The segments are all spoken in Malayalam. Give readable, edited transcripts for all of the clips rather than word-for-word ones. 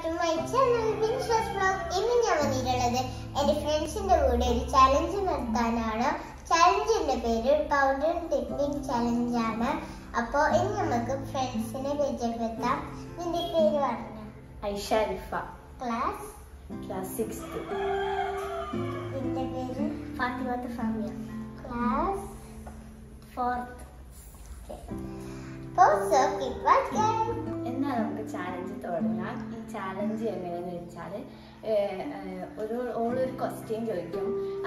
to my channel Vinsha's Vlog. ഇന്ന് ഞാൻ വന്നിട്ടുള്ളത് എൻ്റെ ഫ്രണ്ട്സിന്റെ കൂടെ ഒരു ചാലഞ്ച് നടത്താനാണ്. ചാലഞ്ചിന്റെ പേര് പൗഡർ ഡിപ്പിംഗ് ചാലഞ്ച് ആണ്. അപ്പോൾ ഇനി നമുക്ക് ഫ്രണ്ട്സിനെ പരിചയപ്പെടുത്താം. നിന്റെ പേര് പറഞ്ഞു? ഐഷ റിഫ. Class 6th. നിന്റെ പേര്? ഫാത്തിമത്ത് ഫാമിയ. Class 4th. എന്നാൽ നമുക്ക് ചാലഞ്ച് തുടങ്ങാം. ഈ ചാലഞ്ച് എങ്ങനെയെന്ന് വെച്ചാൽ ഓളൊരു ക്വസ്റ്റ്യൻ ചോദിക്കും,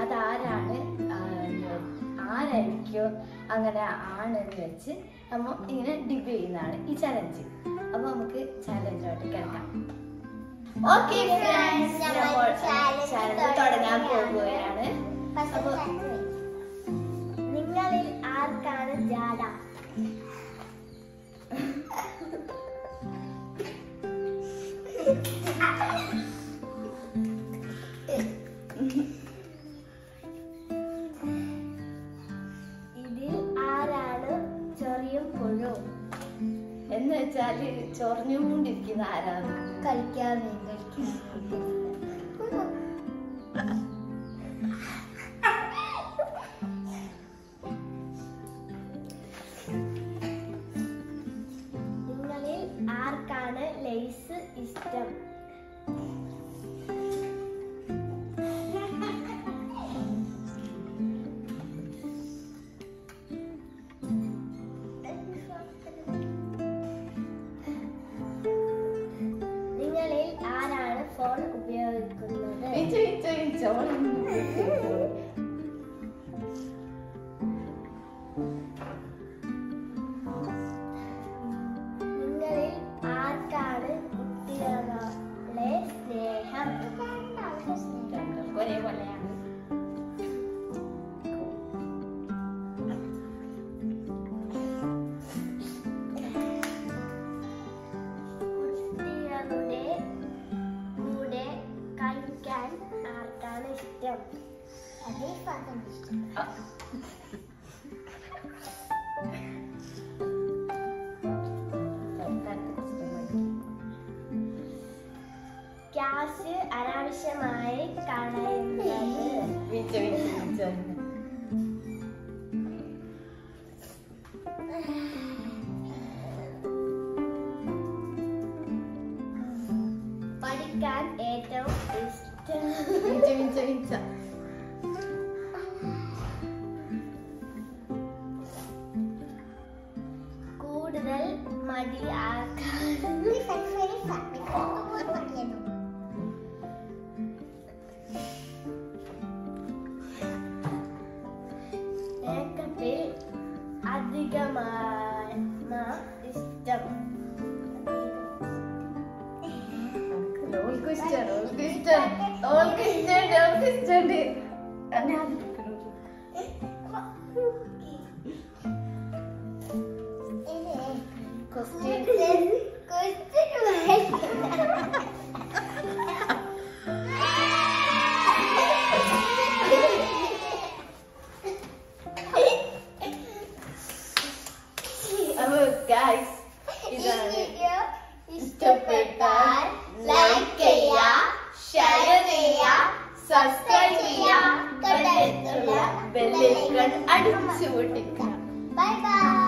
ആരായിരിക്കും അങ്ങനെ ആണെന്ന് വെച്ച് നമ്മൾ ഇങ്ങനെ ഡിബ് ചെയ്യുന്നതാണ് ഈ ചാലഞ്ച്. അപ്പോൾ നമുക്ക് ചാലഞ്ചോട്ട് കേൾക്കാം. ഓക്കെ ഫ്രണ്ട്സ്, ചാലഞ്ച് തുടങ്ങാൻ പോകുകയാണ്. അപ്പോൾ നിങ്ങളിൽ ആർക്കാണ് ജാഡ? ഇതിൽ ആരാണ് ചൊറിയും പുഴു? എന്ന് വെച്ചാല് ചൊറിഞ്ഞുകൊണ്ടിരിക്കുന്ന ആരാണ്? കളിക്കാതെ നിങ്ങളിൽ ആർക്കാണ് ലേസ് ഇഷ്ടം? നിങ്ങളിൽ ആരാണ് ഫോൺ ഉപയോഗിക്കുന്നത്? നിങ്ങളിൽ ആർക്കാണ് കുട്ടികളെ സ്നേഹം? ഒരേപോലെയാണ്. കുട്ടികളുടെ കൂടെ കളിക്കാൻ ആർക്കാണ് ഇഷ്ടം? ക്യാഷ് അനാവശ്യമായി കളയുന്നത്? പഠിക്കാൻ ഏറ്റവും ഇഷ്ടം? കൂടുതൽ മടി മേക്കപ്പിൽ അധികമാണ് ഇഷ്ടം? ഗൈസ്, ഇഷ്ടപ്പെട്ടാൽ ലൈക്ക് ചെയ്യുക, ഷെയർ ചെയ്യുക, സബ്സ്ക്രൈബ് ചെയ്യുക, തൊട്ടടുത്തുള്ള ബെൽ ഐക്കൺ അടിച്ചു പൊട്ടിക്കുക. Bye by.